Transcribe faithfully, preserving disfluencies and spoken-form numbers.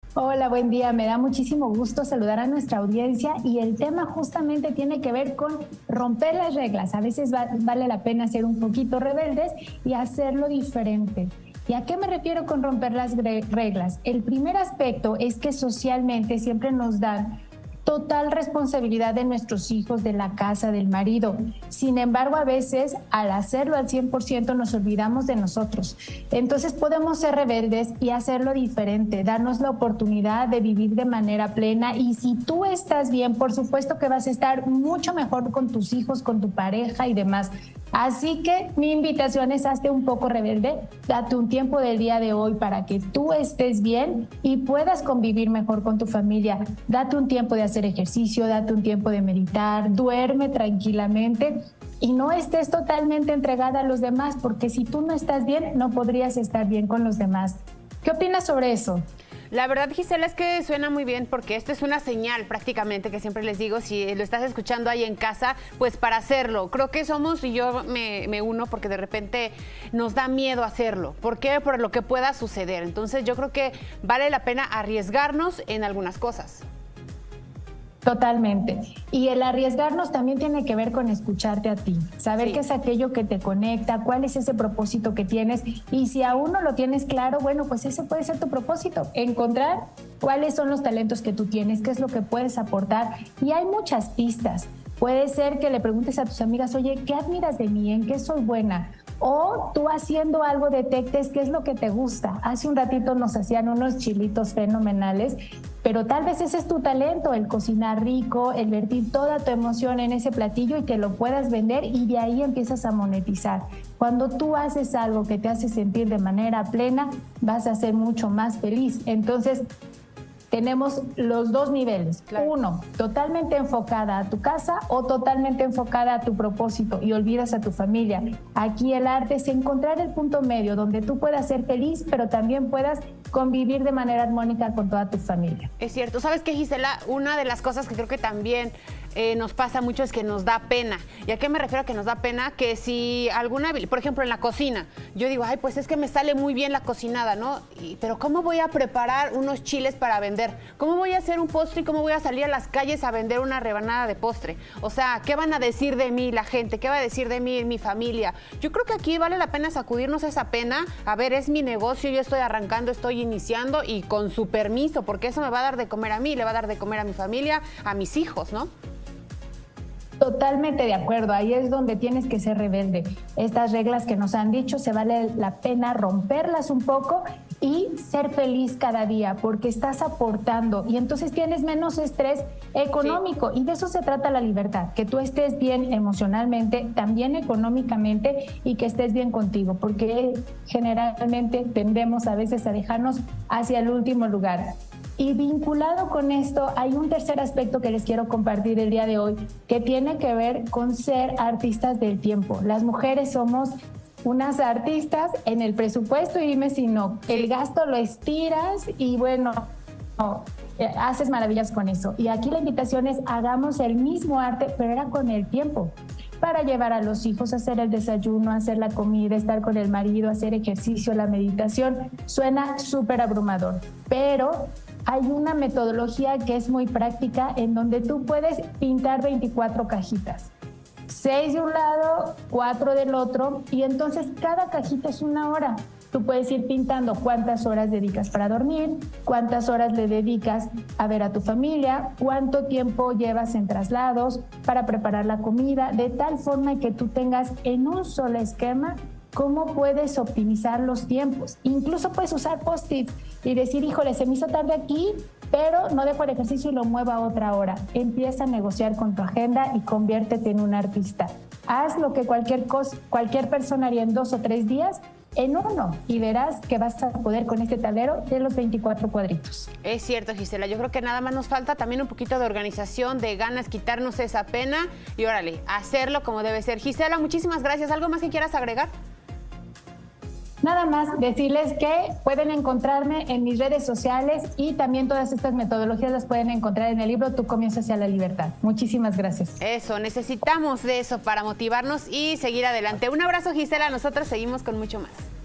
Hola, buen día. Me da muchísimo gusto saludar a nuestra audiencia y el tema justamente tiene que ver con romper las reglas. A veces va, vale la pena ser un poquito rebeldes y hacerlo diferente. ¿Y a qué me refiero con romper las reglas? El primer aspecto es que socialmente siempre nos dan total responsabilidad de nuestros hijos, de la casa, del marido. Sin embargo, a veces al hacerlo al cien por ciento nos olvidamos de nosotros. Entonces podemos ser rebeldes y hacerlo diferente, darnos la oportunidad de vivir de manera plena, y si tú estás bien, por supuesto que vas a estar mucho mejor con tus hijos, con tu pareja y demás. Así que mi invitación es: hazte un poco rebelde, date un tiempo del día de hoy para que tú estés bien y puedas convivir mejor con tu familia. Date un tiempo de hacer ejercicio, date un tiempo de meditar, duerme tranquilamente y no estés totalmente entregada a los demás, porque si tú no estás bien, no podrías estar bien con los demás. ¿Qué opinas sobre eso? La verdad, Gisela, es que suena muy bien, porque esta es una señal prácticamente que siempre les digo, si lo estás escuchando ahí en casa, pues para hacerlo. Creo que somos, y yo me, me uno, porque de repente nos da miedo hacerlo. ¿Por qué? Por lo que pueda suceder. Entonces yo creo que vale la pena arriesgarnos en algunas cosas. Totalmente. Y el arriesgarnos también tiene que ver con escucharte a ti, saber Sí. qué es aquello que te conecta, cuál es ese propósito que tienes, y si aún no lo tienes claro, bueno, pues ese puede ser tu propósito, encontrar cuáles son los talentos que tú tienes, qué es lo que puedes aportar, y hay muchas pistas. Puede ser que le preguntes a tus amigas: oye, ¿qué admiras de mí? ¿En qué soy buena? O tú haciendo algo detectes qué es lo que te gusta. Hace un ratito nos hacían unos chilitos fenomenales, pero tal vez ese es tu talento, el cocinar rico, el vertir toda tu emoción en ese platillo y que lo puedas vender, y de ahí empiezas a monetizar. Cuando tú haces algo que te hace sentir de manera plena, vas a ser mucho más feliz. Entonces, tenemos los dos niveles. Claro. Uno, totalmente enfocada a tu casa o totalmente enfocada a tu propósito y olvidas a tu familia. Aquí el arte es encontrar el punto medio donde tú puedas ser feliz, pero también puedas convivir de manera armónica con toda tu familia. Es cierto. ¿Sabes qué, Gisela? Una de las cosas que creo que también eh, nos pasa mucho es que nos da pena. ¿Y a qué me refiero a que nos da pena? Que si alguna, por ejemplo, en la cocina, yo digo, ay, pues es que me sale muy bien la cocinada, ¿no? Y, pero ¿cómo voy a preparar unos chiles para vender? ¿Cómo voy a hacer un postre y cómo voy a salir a las calles a vender una rebanada de postre? O sea, ¿qué van a decir de mí la gente? ¿Qué va a decir de mí mi familia? Yo creo que aquí vale la pena sacudirnos esa pena. A ver, es mi negocio, yo estoy arrancando, estoy iniciando, y con su permiso, porque eso me va a dar de comer a mí, le va a dar de comer a mi familia, a mis hijos, ¿no? Totalmente de acuerdo, ahí es donde tienes que ser rebelde. Estas reglas que nos han dicho, se vale la pena romperlas un poco y ser feliz cada día, porque estás aportando y entonces tienes menos estrés económico. Sí. Y de eso se trata la libertad, que tú estés bien emocionalmente, también económicamente, y que estés bien contigo, porque generalmente tendemos a veces a dejarnos hacia el último lugar. Y vinculado con esto, hay un tercer aspecto que les quiero compartir el día de hoy, que tiene que ver con ser artistas del tiempo. Las mujeres somos unas artistas en el presupuesto, y dime si no, el gasto lo estiras y bueno, no, haces maravillas con eso. Y aquí la invitación es: hagamos el mismo arte, pero era con el tiempo, para llevar a los hijos a hacer el desayuno, hacer la comida, estar con el marido, hacer ejercicio, la meditación. Suena súper abrumador, pero hay una metodología que es muy práctica, en donde tú puedes pintar veinticuatro cajitas, seis de un lado, cuatro del otro, y entonces cada cajita es una hora. Tú puedes ir pintando cuántas horas dedicas para dormir, cuántas horas le dedicas a ver a tu familia, cuánto tiempo llevas en traslados para preparar la comida, de tal forma que tú tengas en un solo esquema cómo puedes optimizar los tiempos. Incluso puedes usar post-it y decir: híjole, se me hizo tarde aquí, pero no dejo el ejercicio y lo muevo a otra hora. Empieza a negociar con tu agenda y conviértete en un artista. Haz lo que cualquier, cosa, cualquier persona haría en dos o tres días, en uno, y verás que vas a poder con este tablero de los veinticuatro cuadritos. Es cierto, Gisela, yo creo que nada más nos falta también un poquito de organización, de ganas, quitarnos esa pena y órale, hacerlo como debe ser. Gisela, muchísimas gracias. ¿Algo más que quieras agregar? Nada más decirles que pueden encontrarme en mis redes sociales, y también todas estas metodologías las pueden encontrar en el libro Tu Comienzo hacia la Libertad. Muchísimas gracias. Eso, necesitamos de eso para motivarnos y seguir adelante. Un abrazo, Gisela, nosotros seguimos con mucho más.